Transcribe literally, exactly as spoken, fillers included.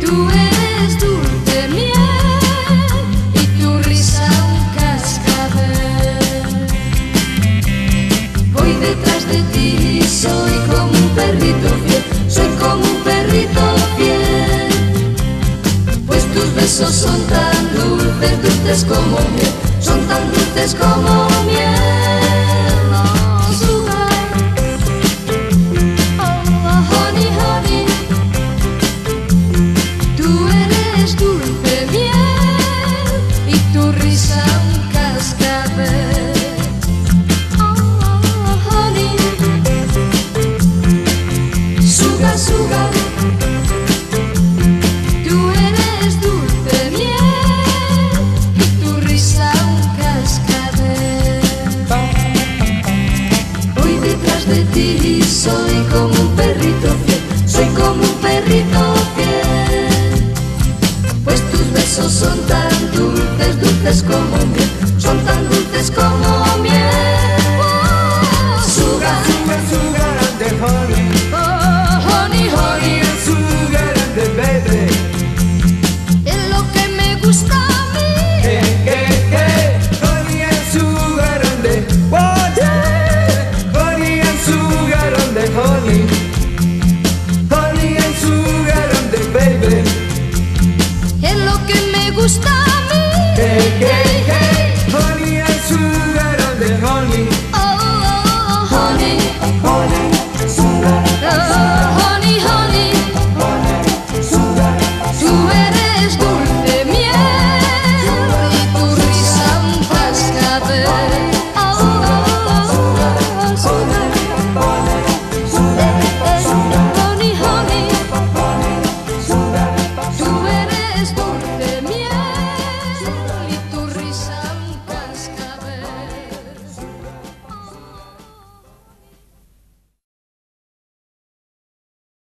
Tú eres dulce miel y tu risa un cascabel. Voy detrás de ti, soy como un perrito fiel, soy como un perrito fiel. Pues tus besos son tan dulces, dulces como miel, son tan dulces como miel. Oh, sugar, oh, honey, honey. Tú eres dulce miel y tu risa un cascabel. Oh, honey, sugar, sugar. Tú eres dulce miel y tu risa un cascabel. Voy detrás de ti, soy como un perrito fiel, soy como un perrito fiel. Pues tus besos son tan dulces, dulces como